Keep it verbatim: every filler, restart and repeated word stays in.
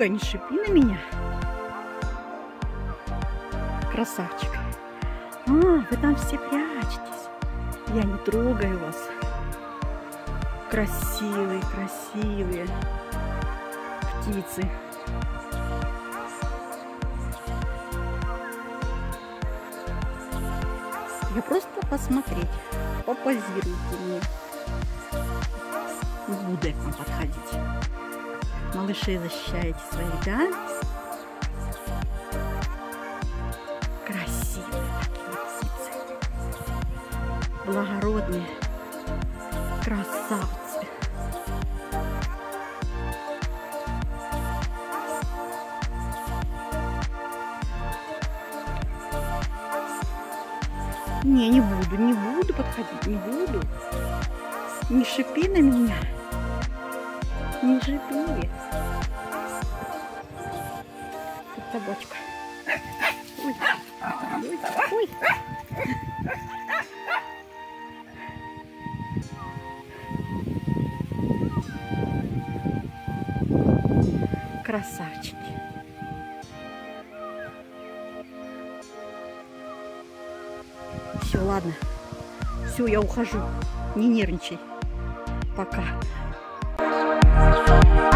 только не шипи на меня. Красавчик. А, вы там все прячетесь. Я не трогаю вас. Красивые, красивые птицы. Я просто посмотреть. Попозируйте мне. Не буду я к вам подходить. Малышей защищаете своих, да? Красивые такие птицы. Благородные. Красавцы. Не, не буду, не буду подходить, не буду. Не шипи на меня. Не шипи. Тут собачка. Ой, ой, ой. Красавчики. Все, ладно. Все, я ухожу. Не нервничай. Пока.